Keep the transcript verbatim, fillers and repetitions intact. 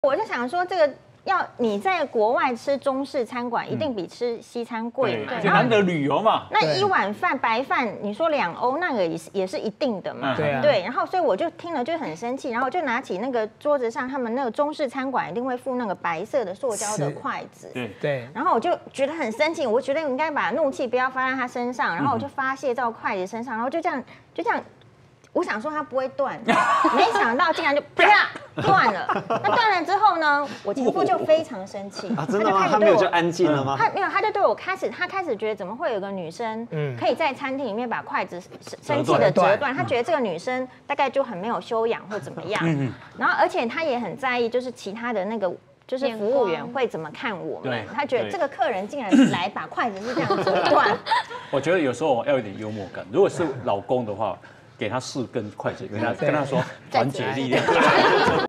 我就想说，这个要你在国外吃中式餐馆，一定比吃西餐贵嘛。 而且难得旅游嘛。 那一碗饭白饭，你说两欧，那个也是也是一定的嘛。 对啊。 对，然后所以我就听了就很生气，然后我就拿起那个桌子上他们那个中式餐馆一定会附那个白色的塑胶的筷子。 对对。 然后我就觉得很生气，我觉得我应该把怒气不要发在他身上，然后我就发泄到筷子身上，然后就这样就这样。我想说它不会断，没想到竟然就啪断了。那断了之后呢，我前夫就非常生气啊，真的吗？他没有就安静了吗？ 他没有，他就对我开始，他开始觉得怎么会有个女生，可以在餐厅里面把筷子生气的折断？他觉得这个女生大概就很没有修养或怎么样。然后而且他也很在意，就是其他的那个。就是服务员会怎么看我们？他觉得这个客人竟然来把筷子是这样折断。 我觉得有时候要有点幽默感。如果是老公的话，给他四根筷子，跟他跟他说团结力量。